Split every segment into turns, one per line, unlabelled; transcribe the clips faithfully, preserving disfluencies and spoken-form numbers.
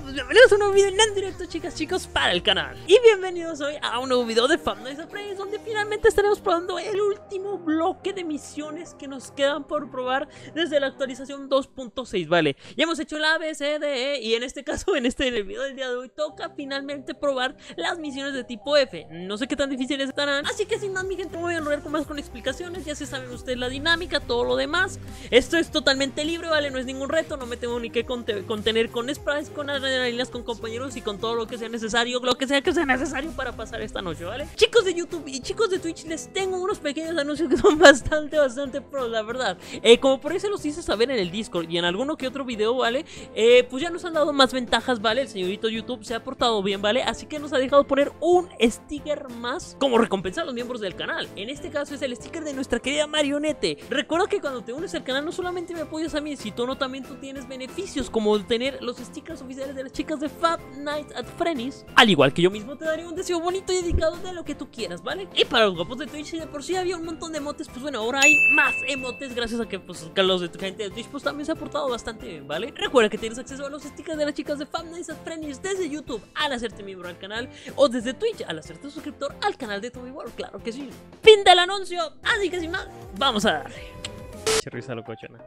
pues bienvenidos a un nuevo video en directo, chicas, chicos, para el canal. Y bienvenidos hoy a un nuevo video de Five Nights at Freddy's, donde finalmente estaremos probando el último bloque de misiones que nos quedan por probar desde la actualización dos punto seis, ¿vale? Ya hemos hecho la A, B, C, D, E, y en este caso, en este video del día de hoy, toca finalmente probar las misiones de tipo F. No sé qué tan difíciles estarán, así que sin más, mi gente, me voy a enrollar con más con explicaciones. Ya se saben ustedes la dinámica, todo lo demás. Esto es totalmente libre, ¿vale? No es ningún reto, no me tengo ni que contener con sprites, con adrenalinas, con compañeros y con todo lo que sea necesario, lo que sea que sea necesario para pasar esta noche, ¿vale? Chicos de YouTube y chicos de Twitch, les tengo unos pequeños anuncios que son bastante, bastante pros, la verdad. Eh, como por ahí se los hice saber en el Discord y en alguno que otro video, ¿vale? Eh, pues ya nos han dado más ventajas, ¿vale? El señorito YouTube se ha portado bien, ¿vale? Así que nos ha dejado poner un sticker más como recompensa a los miembros del canal. En este caso es el sticker de nuestra querida Marionete. Recuerda que cuando te unes al canal no solamente me apoyas a mí, sino también tú tienes beneficios como tener los stickers oficiales de las chicas de Five Nights at Freddy's. Al igual que yo mismo te daría un deseo bonito y dedicado de lo que tú quieras, ¿vale? Y para los guapos de Twitch, si de por sí había un montón de emotes, pues bueno, ahora hay más emotes gracias a que, pues, que los de tu gente de Twitch pues también se ha portado bastante bien, ¿vale? Recuerda que tienes acceso a los stickers de las chicas de Five Nights at Freddy's desde YouTube al hacerte miembro al canal, o desde Twitch al hacerte suscriptor al canal de Tommy World, claro que sí. Fin del anuncio, así que sin más, vamos a darle. Che risa locochona.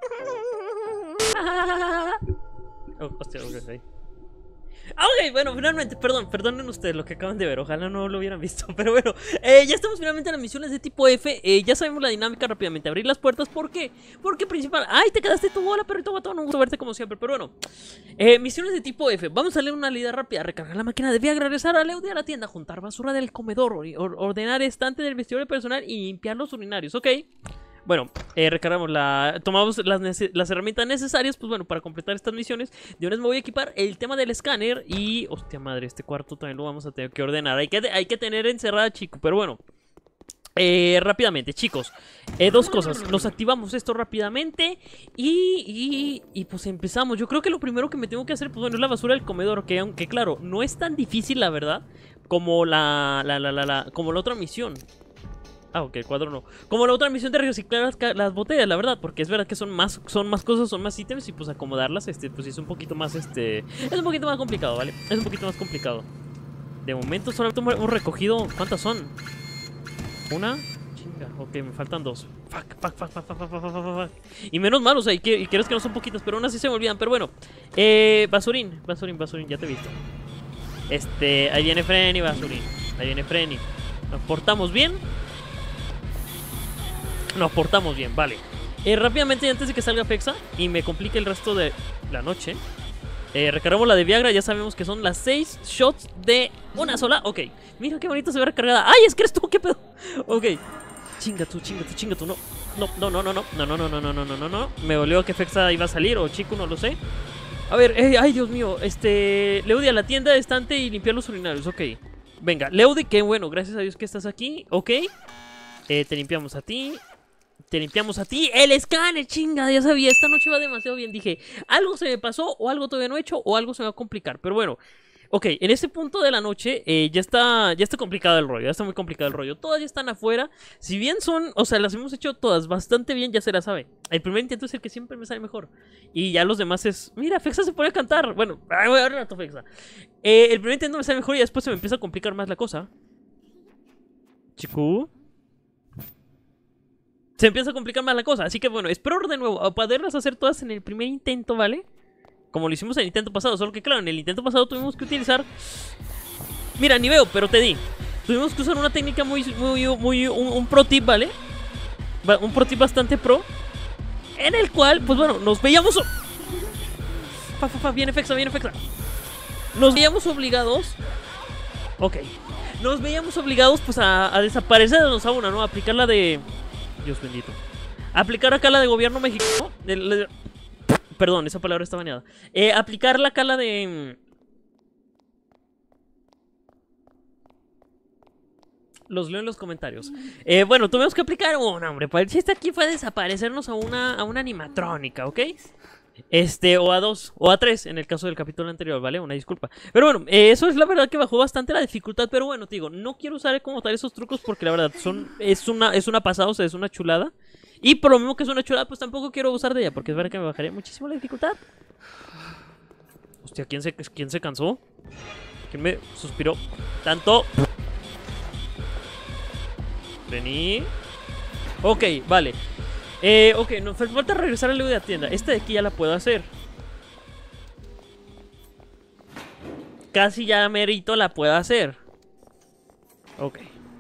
Oh, hostia, ok, ok, bueno, finalmente, perdón, perdonen ustedes lo que acaban de ver, ojalá no lo hubieran visto, pero bueno, eh, ya estamos finalmente en las misiones de tipo F. eh, Ya sabemos la dinámica rápidamente, abrir las puertas, ¿por qué? Porque principal, ay, te quedaste tu bola, perrito guatón, un gusto verte como siempre, pero bueno, eh, misiones de tipo F, vamos a leer una leída rápida, recargar la máquina de Viagra, regresar a Leudy a la tienda, juntar basura del comedor, or ordenar estante del vestidor personal y limpiar los urinarios, ok. Bueno, eh, recargamos la... tomamos las, las herramientas necesarias, pues bueno, para completar estas misiones. De una vez me voy a equipar el tema del escáner y... hostia madre, este cuarto también lo vamos a tener que ordenar. Hay que, hay que tener encerrada, chico, pero bueno. Eh, rápidamente, chicos, eh, dos cosas. Nos activamos esto rápidamente y, y, y pues empezamos. Yo creo que lo primero que me tengo que hacer, pues bueno, es la basura del comedor, que aunque claro, no es tan difícil, la verdad, como la, la, la, la, la como la otra misión. Ah, ok, el cuadro no. Como la otra misión de reciclar las, las botellas, la verdad. Porque es verdad que son más, son más cosas, son más ítems. Y pues acomodarlas, este, pues es un poquito más, este... es un poquito más complicado, ¿vale? Es un poquito más complicado. De momento solo hemos recogido... ¿cuántas son? ¿Una? Chinga, ok, me faltan dos. Fuck, fuck, fuck, fuck, fuck, fuck, fuck, fuck, fuck. Y menos mal, o sea, y, que, y crees que no son poquitas, pero aún así se me olvidan. Pero bueno, eh... basurín, basurín, basurín, ya te he visto. Este, ahí viene Frenny, basurín. Ahí viene Frenny. Nos portamos bien. Nos portamos bien, vale. eh, Rápidamente, antes de que salga Fexa y me complique el resto de la noche, eh, recargamos la de Viagra. Ya sabemos que son las seis shots de una sola. Ok, mira qué bonito se ve recargada. ¡Ay, es que eres tú! ¿Qué pedo? Ok, chinga tú, chinga tú, chinga tú. No, no, no, no, no, no, no, no, no, no, no, no, no, no. Me dolió que Fexa iba a salir, o chico, no lo sé. A ver, eh, ay, Dios mío. Este, Leudy a la tienda, estante y limpiar los urinarios. Ok, venga, Leudy, qué bueno, gracias a Dios que estás aquí. Ok, eh, te limpiamos a ti. Te limpiamos a ti, el escáner, chinga, ya sabía, esta noche va demasiado bien. Dije, algo se me pasó, o algo todavía no he hecho, o algo se me va a complicar. Pero bueno, ok, en este punto de la noche eh, ya está ya está complicado el rollo, ya está muy complicado el rollo. Todas ya están afuera, si bien son, o sea, las hemos hecho todas bastante bien, ya se las sabe. El primer intento es el que siempre me sale mejor. Y ya los demás es, mira, Fexa se pone a cantar. Bueno, voy a ver rato, Fexa. eh, El primer intento me sale mejor y después se me empieza a complicar más la cosa. Chico, se empieza a complicar más la cosa, así que bueno, espero de nuevo a poderlas hacer todas en el primer intento, ¿vale? Como lo hicimos en el intento pasado, solo que claro, en el intento pasado tuvimos que utilizar... mira, ni veo, pero te di. Tuvimos que usar una técnica muy, muy, muy, un, un pro tip, ¿vale? Un pro tip bastante pro, en el cual, pues bueno, nos veíamos... Fa, fa, fa, viene Fexa, viene Fexa. Nos veíamos obligados... Ok. Nos veíamos obligados, pues, a, a desaparecernos a una, ¿no? A aplicar la de... Dios bendito. Aplicar acá la de gobierno mexicano. El, el, perdón, esa palabra está baneada. Eh, aplicar la cala de... Los leo en los comentarios. Eh, bueno, tuvimos que aplicar una, hombre. El chiste aquí fue desaparecernos a una, a una animatrónica, ¿ok? Este, o a dos, o a tres, en el caso del capítulo anterior, ¿vale? Una disculpa. Pero bueno, eh, eso es la verdad que bajó bastante la dificultad. Pero bueno, te digo, no quiero usar como tal esos trucos porque la verdad son, es una, es una pasada, o sea, es una chulada. Y por lo mismo que es una chulada, pues tampoco quiero usar de ella, porque es verdad que me bajaría muchísimo la dificultad. Hostia, ¿quién se, quién se cansó? ¿Quién me suspiró tanto? Vení. Ok, vale. Eh, ok, nos falta regresar al Leo de la tienda. Esta de aquí ya la puedo hacer. Casi ya merito la puedo hacer. Ok.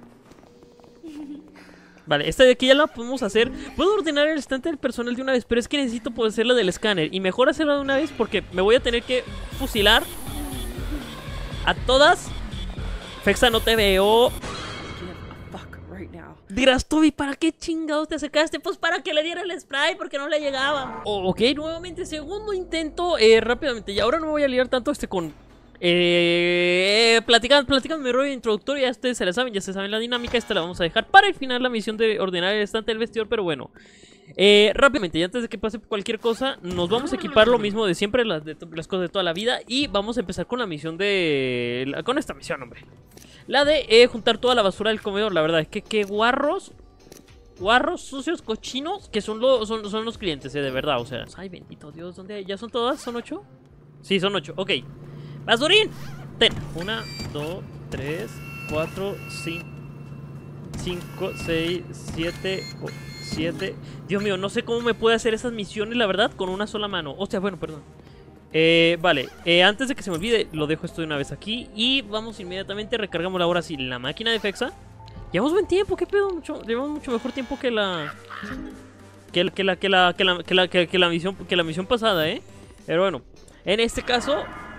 Vale, esta de aquí ya la podemos hacer. Puedo ordenar el estante del personal de una vez, pero es que necesito poder hacerla del escáner. Y mejor hacerla de una vez porque me voy a tener que fusilar a todas. Fexa, no te veo. Dirás, Toby, ¿para qué chingados te acercaste? Pues para que le diera el spray, porque no le llegaba. Oh, ok, nuevamente, segundo intento. eh, Rápidamente, y ahora no me voy a liar tanto este con... Eh, platicando, platicando mi rollo introductorio. Ya ustedes se la saben, ya se saben la dinámica. Esta la vamos a dejar para el final, la misión de ordenar el estante del vestidor. Pero bueno, eh, rápidamente, y antes de que pase cualquier cosa, nos vamos a equipar lo mismo de siempre, las, de, las cosas de toda la vida. Y vamos a empezar con la misión de... La, con esta misión, hombre. La de eh, juntar toda la basura del comedor. La verdad es que qué guarros. Guarros, sucios, cochinos. Que son, lo, son, son los clientes, eh, de verdad. O sea, ay, bendito Dios, ¿dónde hay? ¿Ya son todas? ¿Son ocho? Sí, son ocho, ok. ¡Basurín! Ten. Una, dos, tres, cuatro, cinco, cinco, seis, siete, siete. Dios mío, no sé cómo me puede hacer esas misiones, la verdad, con una sola mano. Hostia, bueno, perdón. Eh, vale, eh, antes de que se me olvide, lo dejo esto de una vez aquí. Y vamos inmediatamente, recargamos ahora sí la máquina de Fexa. Llevamos buen tiempo, ¿qué pedo? Mucho, llevamos mucho mejor tiempo que la... Que, que, la, que, la, que, la, que, la, que, que la misión que la misión pasada, ¿eh? Pero bueno, en este caso...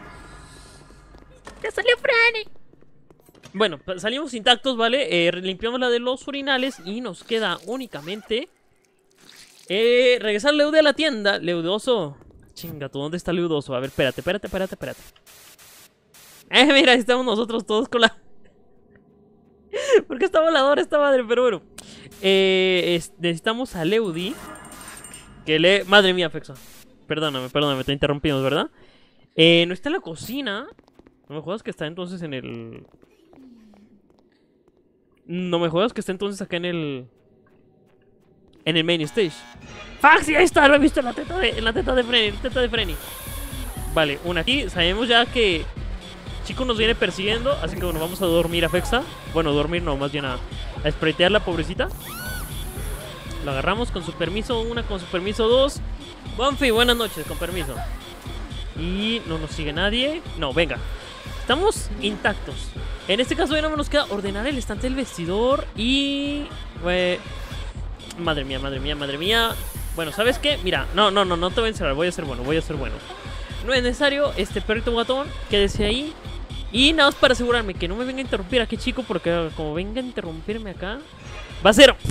¡Ya salió Franny! Bueno, salimos intactos, ¿vale? Eh, limpiamos la de los urinales y nos queda únicamente... Eh, regresar Leude a la tienda. Leudoso. Chinga, ¿tú dónde está Leudoso? A ver, espérate, espérate, espérate, espérate. Eh, mira, ahí estamos nosotros todos con la... ¿Por qué está voladora esta madre? Pero bueno. Eh, es... Necesitamos a Leudi. Que le... Madre mía, Fexa. Perdóname, perdóname, te interrumpimos, ¿verdad? Eh, no está en la cocina. No me jodas que está entonces en el... No me jodas que está entonces acá en el... En el main stage. ¡Fuck! Sí, ahí está, lo he visto en la teta de, en la teta de Frenny, teta de Frenny. Vale, una aquí. Sabemos ya que Chico nos viene persiguiendo. Así que bueno, vamos a dormir a Fexa. Bueno, dormir no, más bien a, a spraytear la pobrecita. Lo agarramos con su permiso una, con su permiso dos. Bonfi, buenas noches, con permiso. Y no nos sigue nadie. No, venga. Estamos intactos. En este caso ya no nos queda ordenar el estante del vestidor. Y... Eh, madre mía, madre mía, madre mía. Bueno, ¿sabes qué? Mira, no, no, no, no te voy a encerrar. Voy a ser bueno, voy a ser bueno. No es necesario, este perrito guatón, quédese ahí. Y nada más para asegurarme que no me venga a interrumpir aquí, chico. Porque como venga a interrumpirme acá, va a ser...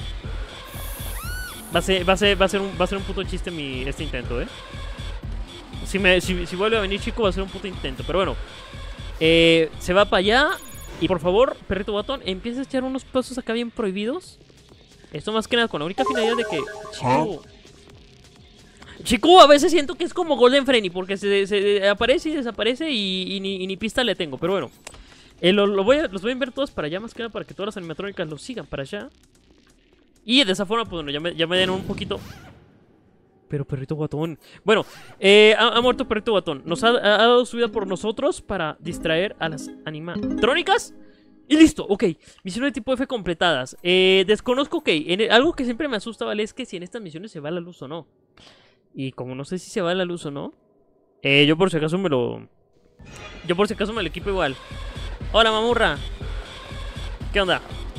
Va a ser, va a ser, va a ser, un, va a ser un puto chiste mi, este intento, eh. Si, me, si, si vuelve a venir, chico, va a ser un puto intento. Pero bueno, eh, se va para allá. Y por favor, perrito guatón, empieza a echar unos pasos acá bien prohibidos. Esto más que nada con la única finalidad de que... Chico, Chico, a veces siento que es como Golden Freddy, porque se, se aparece y desaparece y, y, ni, y ni pista le tengo. Pero bueno, eh, lo, lo voy a, los voy a enviar todos para allá, más que nada para que todas las animatrónicas los sigan para allá. Y de esa forma, pues bueno, ya me, ya me den un poquito. Pero perrito guatón. Bueno, eh, ha, ha muerto perrito guatón. Nos ha, ha dado su vida por nosotros para distraer a las animatrónicas. Y listo, ok. Misiones de tipo F completadas. Eh, desconozco, ok. En el, algo que siempre me asusta, ¿vale? Es que si en estas misiones se va la luz o no. Y como no sé si se va la luz o no, eh, yo por si acaso me lo... Yo por si acaso me lo equipo igual. Hola, mamurra. ¿Qué onda?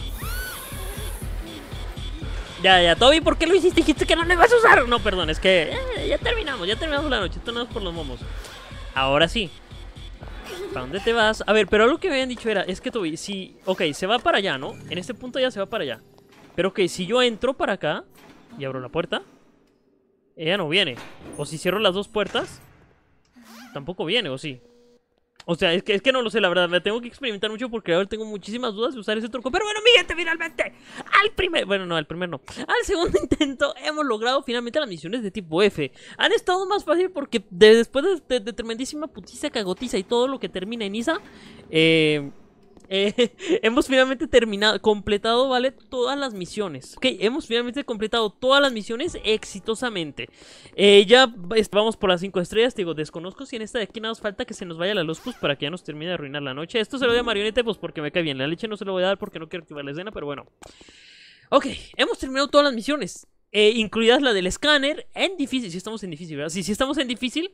Ya, ya, Toby, ¿por qué lo hiciste? Dijiste que no lo ibas a usar. No, perdón, es que eh, ya terminamos, ya terminamos la noche. Esto no es por los momos. Ahora sí. ¿Para dónde te vas? A ver, pero algo que me habían dicho era, es que Toby, si... Ok, se va para allá, ¿no? En este punto ya se va para allá. Pero ok, si yo entro para acá y abro la puerta, ella no viene. O si cierro las dos puertas, tampoco viene, ¿o sí? O sea, es que, es que no lo sé, la verdad. Me tengo que experimentar mucho porque ahora tengo muchísimas dudas de usar ese truco. Pero bueno, mi gente, finalmente, al primer... Bueno, no, al primer no. Al segundo intento hemos logrado finalmente las misiones de tipo F. Han estado más fácil porque de, después de, de, de tremendísima putiza, cagotiza y todo lo que termina en Isa, eh, Eh, hemos finalmente terminado, completado, ¿vale? Todas las misiones. Ok, hemos finalmente completado todas las misiones exitosamente. Eh, ya vamos por las cinco estrellas. Te digo, desconozco si en esta de aquí nada nos falta que se nos vaya la luz, pues para que ya nos termine de arruinar la noche. Esto se lo doy a Marioneta, pues porque me cae bien. La leche no se lo voy a dar porque no quiero activar la escena, pero bueno. Ok, hemos terminado todas las misiones, eh, incluidas la del escáner. En difícil, si estamos en difícil, ¿verdad? Si, si estamos en difícil.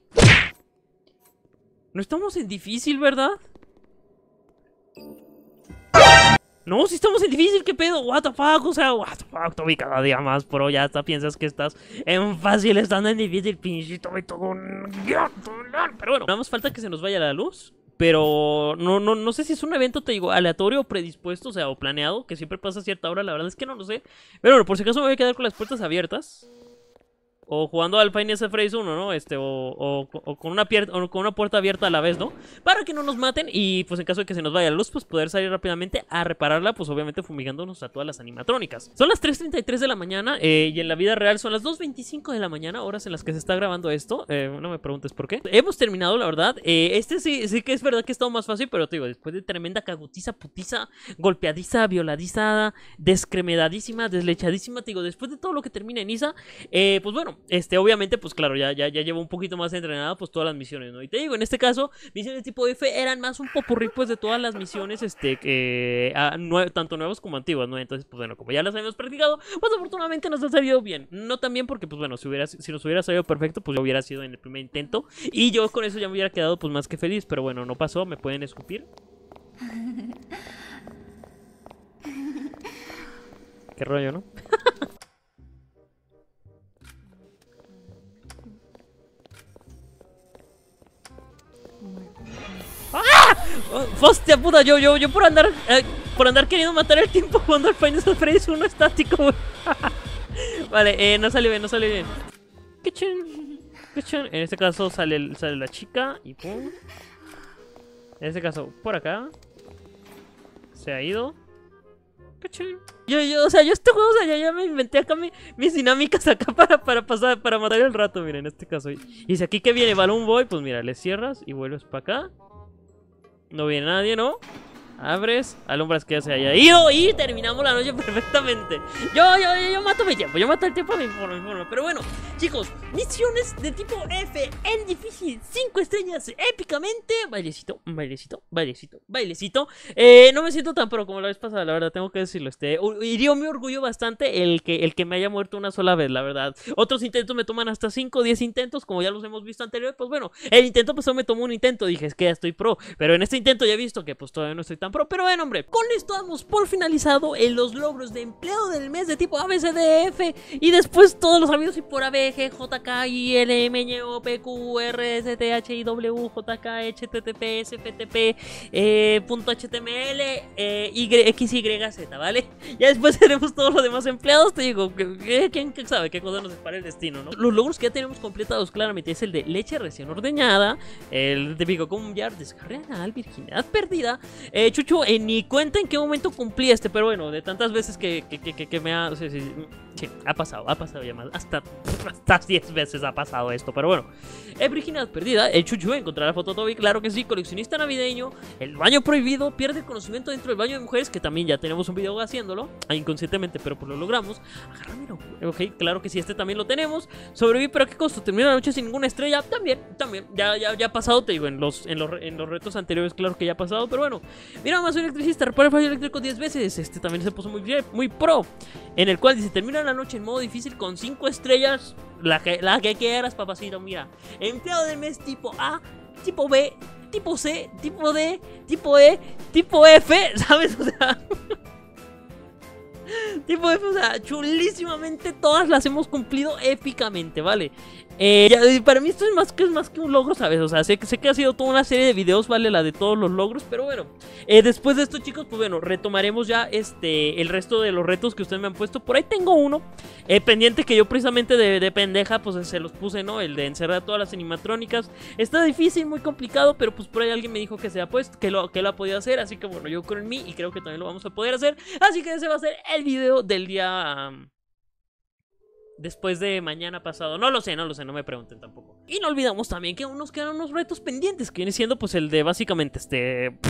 No estamos en difícil, ¿verdad? No, si estamos en difícil, ¿qué pedo? What the fuck, o sea, what the fuck, Toby, cada día más, pero ya hasta piensas que estás en fácil estando en difícil, pinche Toby, todo un... Pero bueno, nada más falta que se nos vaya la luz. Pero no, no, no sé si es un evento, te digo, aleatorio o predispuesto, o sea, o planeado, que siempre pasa a cierta hora, la verdad es que no lo sé. Pero bueno, por si acaso me voy a quedar con las puertas abiertas. O jugando al Five Nights at Freddy's uno, ¿no? Este, o, o, o, con una o con una puerta abierta a la vez, ¿no? Para que no nos maten y, pues, en caso de que se nos vaya la luz, pues, poder salir rápidamente a repararla, pues, obviamente fumigándonos a todas las animatrónicas. Son las tres treinta y tres de la mañana eh, y en la vida real son las dos veinticinco de la mañana, horas en las que se está grabando esto. Eh, no me preguntes por qué. Hemos terminado, la verdad. Eh, este sí, sí que es verdad que ha estado más fácil, pero te digo, después de tremenda cagutiza, putiza, golpeadiza, violadizada, descremedadísima, deslechadísima, te digo, después de todo lo que termina en Isa, eh, pues, bueno, Este, obviamente, pues claro, ya, ya, ya llevo un poquito más entrenada, pues todas las misiones, ¿no? Y te digo, en este caso, misiones tipo F eran más un popurrí, pues, de todas las misiones, este, que, a, nue tanto nuevas como antiguas, ¿no? Entonces, pues bueno, como ya las habíamos practicado, pues afortunadamente nos ha salido bien. No tan bien porque, pues bueno, si, hubiera, si nos hubiera salido perfecto, pues ya hubiera sido en el primer intento. Y yo con eso ya me hubiera quedado, pues, más que feliz, pero bueno, no pasó, me pueden escupir. Qué rollo, ¿no? ¡Ah! ¡Hostia puta! Yo, yo, yo por andar eh, por andar queriendo matar el tiempo jugando al Five Nights at Freddy's uno estático. Vale, eh, no sale bien, no sale bien. Kitchen, kitchen. En este caso sale, sale la chica y pum. En este caso, por acá. Se ha ido. Kitchen. Yo, yo, o sea, yo este juego, o sea, ya, ya me inventé acá mi, mis dinámicas acá para, para pasar, para matar el rato, miren, en este caso. Y si aquí que viene Balloon Boy, pues mira, le cierras y vuelves para acá. No viene nadie, ¿no? Abres, alumbras que ya se haya ido y terminamos la noche perfectamente. Yo, yo, yo, yo mato mi tiempo, yo mato el tiempo a mi forma, mi forma. Pero bueno, chicos, misiones de tipo F en difícil, cinco estrellas épicamente. Bailecito, bailecito, bailecito, bailecito. Eh, no me siento tan pro como la vez pasada, la verdad, tengo que decirlo. Este, hirió mi orgullo bastante el que, el que me haya muerto una sola vez, la verdad. Otros intentos me toman hasta cinco o diez intentos, como ya los hemos visto anterior. Pues bueno, el intento pasado me tomó un intento, dije, es que ya estoy pro. Pero en este intento ya he visto que pues todavía no estoy tan pro, pero bueno, hombre, con esto damos por finalizado en los logros de empleado del mes de tipo A B C D F y después todos los amigos y por A B G, J K, I, L, M, N, O, P, Q, R, S, T, H, I, W, J, K, H, T, T, P, S, F, T, P, eh, punto H T M L, eh, Y, X, Y, Z, ¿vale? Ya después tenemos todos los demás empleados, te digo, ¿quién sabe qué cosa nos separa el destino, no? Los logros que ya tenemos completados claramente es el de leche recién ordeñada, el de Vigo Combiar, descarga anal, virginidad perdida, eh, Chucho, eh, ni cuenta en qué momento cumplí este, pero bueno, de tantas veces que, que, que, que me ha... Sí, sí, sí, ha pasado, ha pasado ya más, hasta hasta diez veces ha pasado esto, pero bueno. Eh, virginidad perdida, el Chuchu, encontrar la foto Toby, claro que sí, coleccionista navideño, el baño prohibido, pierde conocimiento dentro del baño de mujeres, que también ya tenemos un video haciéndolo, inconscientemente, pero pues lo logramos. Agárramelo, ok, claro que sí, este también lo tenemos. Sobreviví, pero ¿a qué costo? Terminé la noche sin ninguna estrella, también, también, ya, ya, ya ha pasado, te digo, en los, en los, en los retos anteriores, claro que ya ha pasado, pero bueno. Mira, más un electricista, repara el fallo eléctrico diez veces, este también se puso muy bien, muy pro, en el cual dice, termina la noche en modo difícil con cinco estrellas, la que, la que quieras, papacito, mira. Empleado del mes tipo A, tipo B, tipo C, tipo D, tipo E, tipo F, ¿sabes? O sea... tipo F, o sea, chulísimamente todas las hemos cumplido épicamente, ¿vale? Eh, ya, para mí esto es más que, es más que un logro, ¿sabes? O sea, sé, sé que ha sido toda una serie de videos, ¿vale? La de todos los logros, pero bueno, eh, después de esto, chicos, pues bueno, retomaremos ya este el resto de los retos que ustedes me han puesto. Por ahí tengo uno eh, pendiente que yo precisamente de, de pendeja, pues se los puse, ¿no? El de encerrar todas las animatrónicas. Está difícil, muy complicado, pero pues por ahí alguien me dijo que se ha puesto, que lo, que lo ha podido hacer, así que bueno, yo creo en mí y creo que también lo vamos a poder hacer. Así que ese va a ser el video del día... Um, después de mañana pasado, no lo sé, no lo sé, no me pregunten tampoco. Y no olvidamos también que aún nos quedan unos retos pendientes, que viene siendo pues el de básicamente este...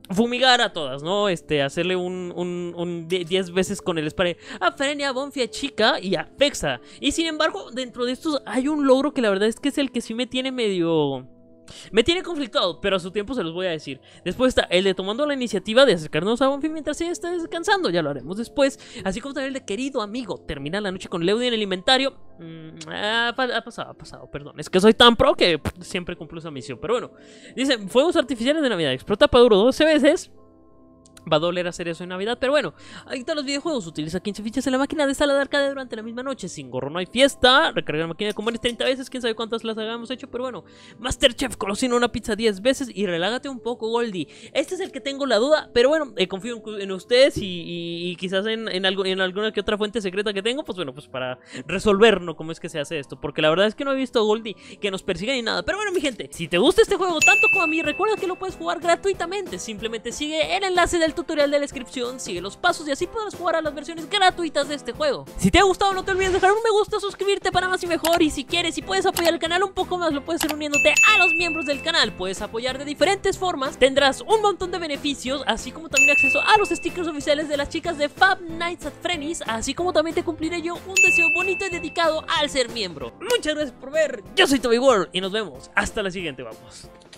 fumigar a todas, ¿no? Este, hacerle un, un, un diez veces con el spray a Frenia, a Bonfi, a Chica y a Fexa. Y sin embargo, dentro de estos hay un logro que la verdad es que es el que sí me tiene medio... Me tiene conflictuado, pero a su tiempo se los voy a decir. Después está el de tomando la iniciativa de acercarnos a Bonfi mientras ella está descansando. Ya lo haremos después. Así como también el de querido amigo, terminar la noche con Leudy en el inventario. Mm, ha, ha pasado, ha pasado, perdón. Es que soy tan pro que pff, siempre cumplo esa misión. Pero bueno, dice, fuegos artificiales de Navidad. Explota para duro doce veces. Va a doler hacer eso en Navidad, pero bueno. Ahí están los videojuegos. Utiliza quince fichas en la máquina de sala de arcade durante la misma noche. Sin gorro no hay fiesta. Recargar la máquina de comer treinta veces. Quién sabe cuántas las hayamos hecho, pero bueno. Masterchef cocina una pizza diez veces. Y relágate un poco, Goldie. Este es el que tengo la duda, pero bueno, eh, confío en, en ustedes y, y, y quizás en, en, algo, en alguna que otra fuente secreta que tengo. Pues bueno, pues para resolver, ¿no? Cómo es que se hace esto. Porque la verdad es que no he visto a Goldie que nos persiga ni nada. Pero bueno, mi gente, si te gusta este juego tanto como a mí, recuerda que lo puedes jugar gratuitamente. Simplemente sigue el enlace del tutorial de la descripción. Sigue los pasos y así podrás jugar a las versiones gratuitas de este juego. Si te ha gustado, no te olvides dejar un me gusta, suscribirte para más y mejor. Y si quieres y puedes apoyar el canal un poco más, lo puedes hacer uniéndote a los miembros del canal. Puedes apoyar de diferentes formas. Tendrás un montón de beneficios, así como también acceso a los stickers oficiales de las chicas de Five Nights at Freddy's. Así como también te cumpliré yo un deseo bonito y dedicado al ser miembro. Muchas gracias por ver. Yo soy Toby World y nos vemos hasta la siguiente. Vamos.